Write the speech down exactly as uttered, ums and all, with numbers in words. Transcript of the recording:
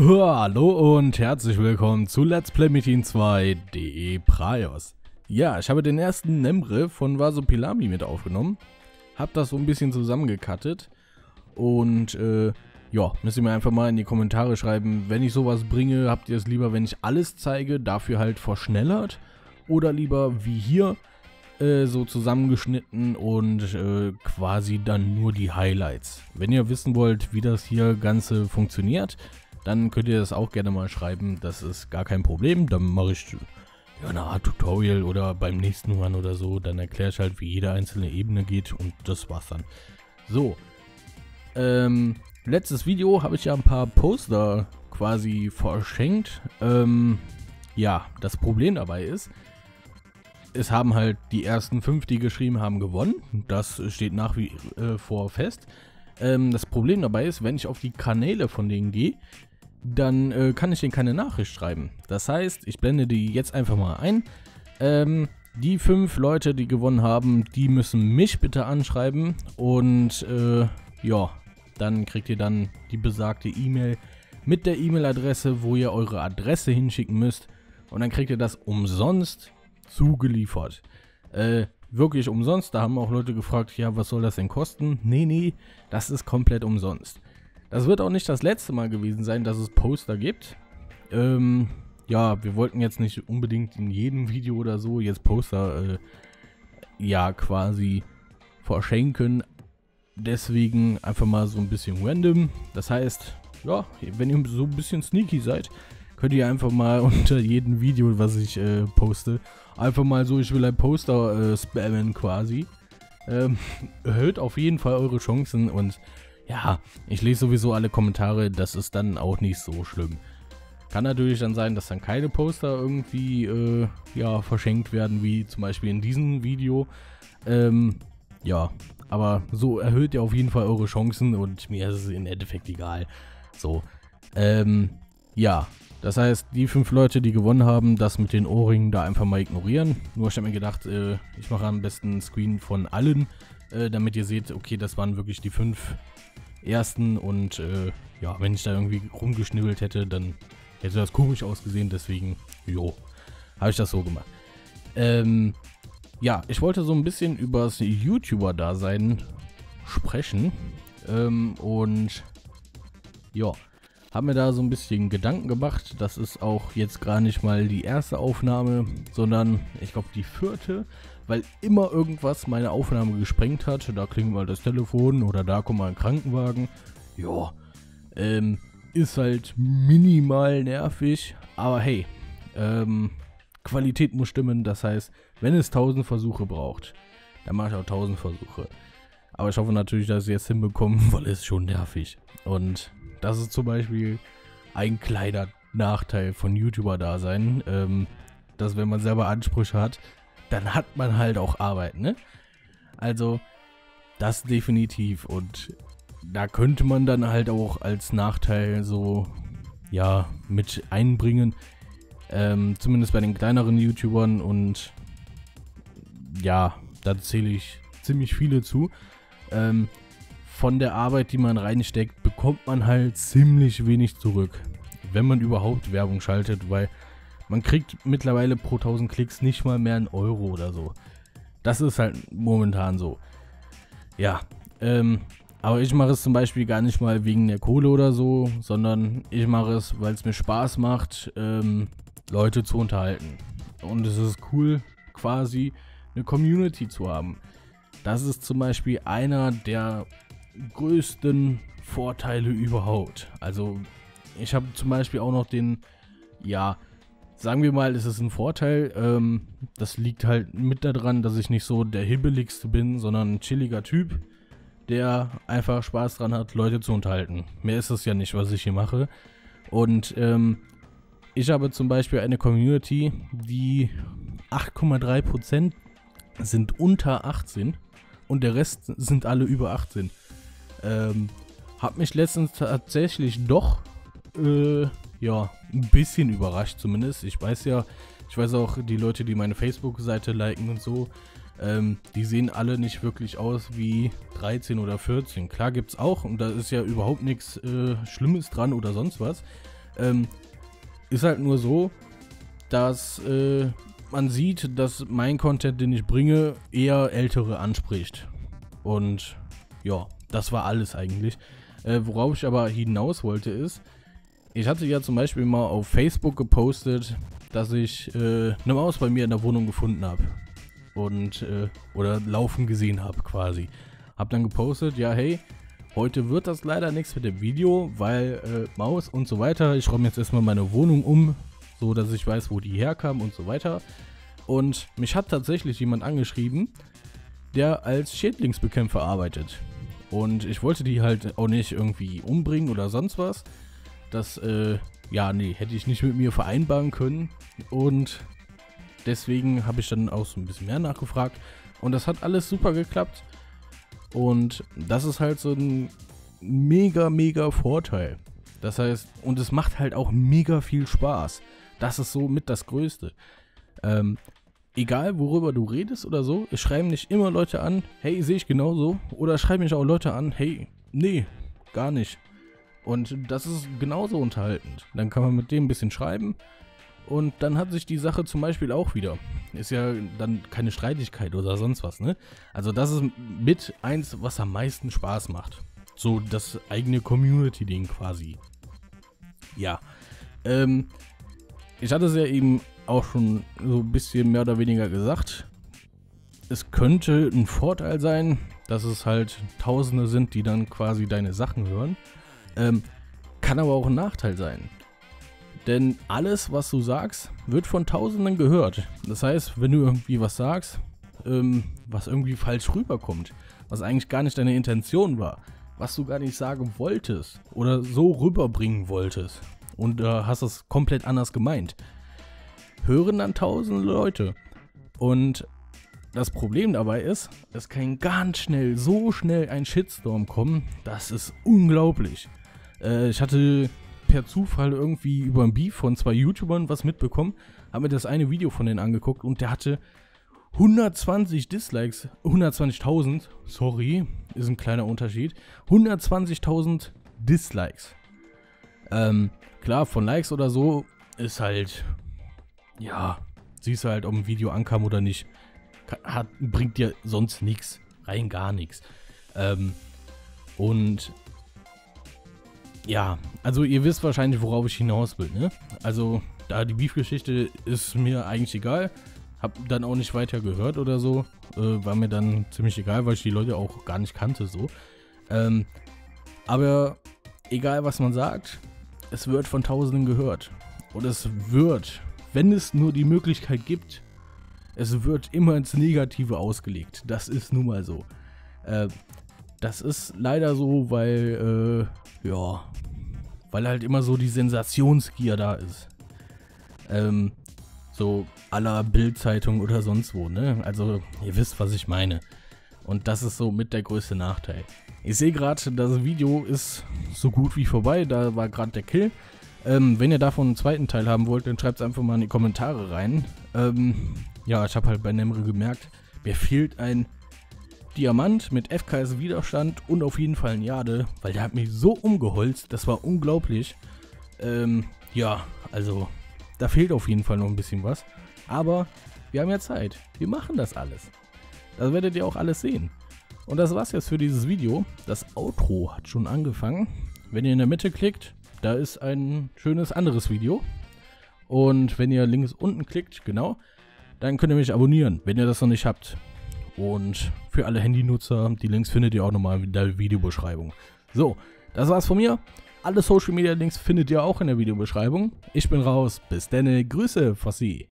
Hallo und herzlich willkommen zu Let's Play Metin zwei de Praios. Ja, ich habe den ersten Nemre von Vasopilami mit aufgenommen, hab das so ein bisschen zusammengekattet und äh, ja, müsst ihr mir einfach mal in die Kommentare schreiben, wenn ich sowas bringe, habt ihr es lieber, wenn ich alles zeige, dafür halt verschnellert oder lieber wie hier äh, so zusammengeschnitten und äh, quasi dann nur die Highlights. Wenn ihr wissen wollt, wie das hier Ganze funktioniert, dann könnt ihr das auch gerne mal schreiben, das ist gar kein Problem, dann mache ich ja, eine Art Tutorial oder beim nächsten Mal oder so, dann erkläre ich halt, wie jede einzelne Ebene geht und das war's dann. So, ähm, letztes Video habe ich ja ein paar Poster quasi verschenkt, ähm, ja, das Problem dabei ist, es haben halt die ersten fünf, die geschrieben haben, gewonnen, das steht nach wie äh, vor fest. Ähm, das Problem dabei ist, wenn ich auf die Kanäle von denen gehe, dann äh, kann ich denen keine Nachricht schreiben. Das heißt, ich blende die jetzt einfach mal ein. Ähm, die fünf Leute, die gewonnen haben, die müssen mich bitte anschreiben und äh, ja, dann kriegt ihr dann die besagte E-Mail mit der E-Mail-Adresse, wo ihr eure Adresse hinschicken müsst und dann kriegt ihr das umsonst zugeliefert. Äh, wirklich umsonst, da haben auch Leute gefragt, ja, was soll das denn kosten? Nee, nee, das ist komplett umsonst. Das wird auch nicht das letzte Mal gewesen sein, dass es Poster gibt. Ähm, ja, wir wollten jetzt nicht unbedingt in jedem Video oder so jetzt Poster, äh, ja, quasi verschenken. Deswegen einfach mal so ein bisschen random. Das heißt, ja, wenn ihr so ein bisschen sneaky seid, könnt ihr einfach mal unter jedem Video, was ich äh, poste, einfach mal so, ich will ein Poster äh, spammen quasi. Ähm, erhöht auf jeden Fall eure Chancen und ja, ich lese sowieso alle Kommentare, das ist dann auch nicht so schlimm. Kann natürlich dann sein, dass dann keine Poster irgendwie äh, ja, verschenkt werden, wie zum Beispiel in diesem Video. Ähm, ja, aber so erhöht ihr auf jeden Fall eure Chancen und mir ist es im Endeffekt egal. So, ähm, ja, das heißt, die fünf Leute, die gewonnen haben, das mit den Ohrringen da einfach mal ignorieren. Nur ich habe mir gedacht, äh, ich mache am besten einen Screen von allen, äh, damit ihr seht, okay, das waren wirklich die fünf ersten und äh, ja, wenn ich da irgendwie rumgeschnibbelt hätte, dann hätte das komisch ausgesehen, deswegen, jo, habe ich das so gemacht. Ähm, ja, ich wollte so ein bisschen über das YouTuber-Dasein sprechen ähm, und ja, habe mir da so ein bisschen Gedanken gemacht. Das ist auch jetzt gar nicht mal die erste Aufnahme, sondern ich glaube die vierte, weil immer irgendwas meine Aufnahme gesprengt hat. Da klingelt mal das Telefon oder da kommt mal ein Krankenwagen. Ja, ähm, ist halt minimal nervig, aber hey, ähm, Qualität muss stimmen. Das heißt, wenn es tausend Versuche braucht, dann mache ich auch tausend Versuche. Aber ich hoffe natürlich, dass ich es jetzt hinbekomme, weil es schon nervig. Und das ist zum Beispiel ein kleiner Nachteil von YouTuber-Dasein, ähm, dass wenn man selber Ansprüche hat, dann hat man halt auch Arbeit, ne? Also, das definitiv und da könnte man dann halt auch als Nachteil so, ja, mit einbringen, ähm, zumindest bei den kleineren YouTubern und ja, da zähle ich ziemlich viele zu, ähm, von der Arbeit, die man reinsteckt, bekommt man halt ziemlich wenig zurück, wenn man überhaupt Werbung schaltet, weil man kriegt mittlerweile pro tausend Klicks nicht mal mehr einen Euro oder so. Das ist halt momentan so. Ja, ähm, aber ich mache es zum Beispiel gar nicht mal wegen der Kohle oder so, sondern ich mache es, weil es mir Spaß macht, ähm, Leute zu unterhalten. Und es ist cool, quasi eine Community zu haben. Das ist zum Beispiel einer der größten Vorteile überhaupt. Also ich habe zum Beispiel auch noch den, ja, sagen wir mal, es ist ein Vorteil, ähm, das liegt halt mit daran, dass ich nicht so der Hibbeligste bin, sondern ein chilliger Typ, der einfach Spaß dran hat, Leute zu unterhalten. Mehr ist es ja nicht, was ich hier mache. Und ähm, ich habe zum Beispiel eine Community, die acht Komma drei Prozent sind unter achtzehn und der Rest sind alle über achtzehn. Ähm, hab mich letztens tatsächlich doch, äh, ja, ein bisschen überrascht zumindest. Ich weiß ja, ich weiß auch, die Leute, die meine Facebook-Seite liken und so, ähm, die sehen alle nicht wirklich aus wie dreizehn oder vierzehn. Klar gibt's auch und da ist ja überhaupt nichts äh, Schlimmes dran oder sonst was. Ähm, ist halt nur so, dass äh, man sieht, dass mein Content, den ich bringe, eher Ältere anspricht. Und ja, das war alles eigentlich. Äh, worauf ich aber hinaus wollte ist, ich hatte ja zum Beispiel mal auf Facebook gepostet, dass ich äh, eine Maus bei mir in der Wohnung gefunden habe. Und, äh, oder laufen gesehen habe quasi. Hab dann gepostet, ja hey, heute wird das leider nichts mit dem Video, weil äh, Maus und so weiter. Ich räume jetzt erstmal meine Wohnung um, so dass ich weiß, wo die herkam und so weiter. Und mich hat tatsächlich jemand angeschrieben, der als Schädlingsbekämpfer arbeitet. Und ich wollte die halt auch nicht irgendwie umbringen oder sonst was. Das, äh, ja, nee, hätte ich nicht mit mir vereinbaren können. Und deswegen habe ich dann auch so ein bisschen mehr nachgefragt. Und das hat alles super geklappt. Und das ist halt so ein mega, mega Vorteil. Das heißt, und es macht halt auch mega viel Spaß. Das ist so mit das Größte. Ähm, egal worüber du redest oder so, es schreiben nicht immer Leute an, hey, sehe ich genauso. Oder schreiben mich auch Leute an, hey, nee, gar nicht. Und das ist genauso unterhaltend. Dann kann man mit dem ein bisschen schreiben. Und dann hat sich die Sache zum Beispiel auch wieder. Ist ja dann keine Streitigkeit oder sonst was, ne? Also das ist mit eins, was am meisten Spaß macht. So das eigene Community-Ding quasi. Ja. Ähm, ich hatte es ja eben auch schon so ein bisschen mehr oder weniger gesagt. Es könnte ein Vorteil sein, dass es halt Tausende sind, die dann quasi deine Sachen hören. Ähm, kann aber auch ein Nachteil sein. Denn alles, was du sagst, wird von Tausenden gehört. Das heißt, wenn du irgendwie was sagst, ähm, was irgendwie falsch rüberkommt, was eigentlich gar nicht deine Intention war, was du gar nicht sagen wolltest oder so rüberbringen wolltest und äh, hast es komplett anders gemeint, hören dann tausende Leute. Und das Problem dabei ist, es kann ganz schnell, so schnell ein Shitstorm kommen, das ist unglaublich. Äh, ich hatte per Zufall irgendwie über ein Beef von zwei YouTubern was mitbekommen, habe mir das eine Video von denen angeguckt und der hatte hundertzwanzig Dislikes, hundertzwanzigtausend, sorry, ist ein kleiner Unterschied, hundertzwanzigtausend Dislikes. Ähm, klar, von Likes oder so ist halt, ja, siehst du halt, ob ein Video ankam oder nicht, hat, bringt dir sonst nichts, rein gar nichts. Ähm, und ja, also ihr wisst wahrscheinlich, worauf ich hinaus will, ne? Also, da die Beef-Geschichte ist mir eigentlich egal. Hab dann auch nicht weiter gehört oder so. Äh, war mir dann ziemlich egal, weil ich die Leute auch gar nicht kannte, so. Ähm, aber egal, was man sagt, es wird von Tausenden gehört. Und es wird, wenn es nur die Möglichkeit gibt, es wird immer ins Negative ausgelegt. Das ist nun mal so. Äh, das ist leider so, weil, äh, ja, weil halt immer so die Sensationsgier da ist. Ähm, so à la Bild-Zeitung oder sonst wo, ne? Also, ihr wisst, was ich meine. Und das ist so mit der größte Nachteil. Ich sehe gerade, das Video ist so gut wie vorbei, da war gerade der Kill. Ähm, wenn ihr davon einen zweiten Teil haben wollt, dann schreibt es einfach mal in die Kommentare rein. Ähm, ja, ich habe halt bei Nemre gemerkt, mir fehlt ein Diamant mit F K S-Widerstand und auf jeden Fall ein Jade, weil der hat mich so umgeholzt, das war unglaublich. Ähm, ja, also da fehlt auf jeden Fall noch ein bisschen was. Aber wir haben ja Zeit, wir machen das alles. Das werdet ihr auch alles sehen. Und das war's jetzt für dieses Video. Das Outro hat schon angefangen. Wenn ihr in der Mitte klickt, da ist ein schönes anderes Video. Und wenn ihr links unten klickt, genau, dann könnt ihr mich abonnieren, wenn ihr das noch nicht habt. Und für alle Handynutzer, die Links findet ihr auch nochmal in der Videobeschreibung. So, das war's von mir. Alle Social Media Links findet ihr auch in der Videobeschreibung. Ich bin raus. Bis dann. Grüße, Fossi.